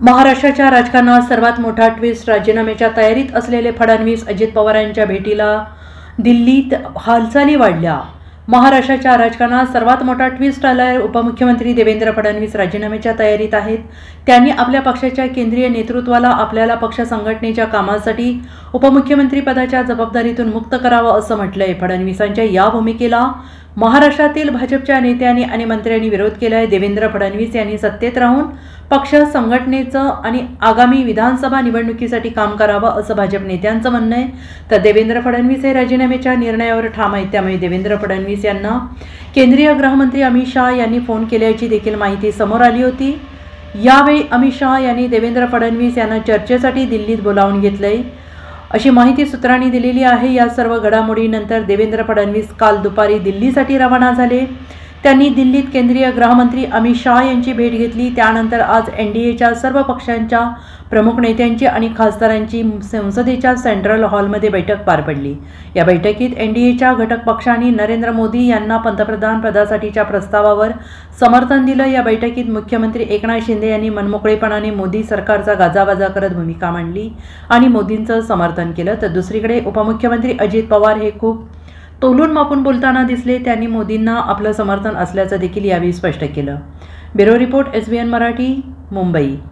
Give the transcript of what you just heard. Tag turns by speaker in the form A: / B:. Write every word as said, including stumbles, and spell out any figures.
A: महाराष्ट्राच्या राजकारणात सर्वात मोठा ट्विस्ट, राजीनाम्याच्या तयारीत असलेले फडणवीस अजित पवारांच्या भेटीला दिल्लीत हालचाली वाढल्या। महाराष्ट्राच्या राजकारणात सर्वात मोठा ट्विस्ट आलाय। उपमुख्यमंत्री देवेंद्र फडणवीस राजीनाम्याच्या तयारीत आहेत। त्यांनी आपल्या पक्षाच्या केंद्रीय नेतृत्वाला आपल्याला पक्ष संघटनेच्या कामासाठी उपमुख्यमंत्री पदाच्या जबाबदारीतून मुक्त करावं असं म्हटलंय। फडणवीसांच्या या भूमिकेला महाराष्ट्रातील भाजपच्या नेत्यांनी आणि मंत्र्यांनी विरोध केलाय। देवेंद्र फडणवीस यांनी सत्तेत राहून पक्ष संघटनेचं आणि आगामी विधानसभा निवडणुकीसाठी काम करावं असं भाजप नेत्यांचं म्हणणं आहे। तर देवेंद्र फडणवीस हे राजीनाम्याच्या निर्णयावर ठाम आहेत। त्यामुळे देवेंद्र फडणवीस यांना केंद्रीय गृहमंत्री अमित शाह यांनी फोन केल्याची देखील माहिती समोर आली होती। यावेळी अमित शाह यांनी देवेंद्र फडणवीस यांना चर्चेसाठी दिल्लीत बोलावून घेतलंय अशी माहिती सूत्रांनी दिलेली आहे। या सर्व घडामोडीनंतर देवेंद्र फडणवीस काल दुपारी दिल्लीसाठी रवाना झाले। त्यांनी दिल्लीत केंद्रीय गृहमंत्री अमित शाह यांची भेट घेतली। त्यानंतर आज एनडीएच्या सर्व पक्षांच्या प्रमुख नेत्यांची आणि खासदारांची संसदेच्या सेंट्रल हॉलमध्ये बैठक पार पडली। या बैठकीत एनडीएच्या घटक पक्षांनी नरेंद्र मोदी यांना पंतप्रधान पदासाठीच्या प्रस्तावावर समर्थन दिलं। या बैठकीत मुख्यमंत्री एकनाथ शिंदे यांनी मनमोकळेपणाने मोदी सरकारचा गाजावाजा करत भूमिका मांडली आणि मोदींचं समर्थन केलं। तर दुसरीकडे उपमुख्यमंत्री अजित पवार हे खूप तोलून मापून बोलताना दिसले। त्यांनी मोदींना आपलं समर्थन असल्याचं देखील यावेळी स्पष्ट केलं। Bureau report S B N Marathi, Mumbai.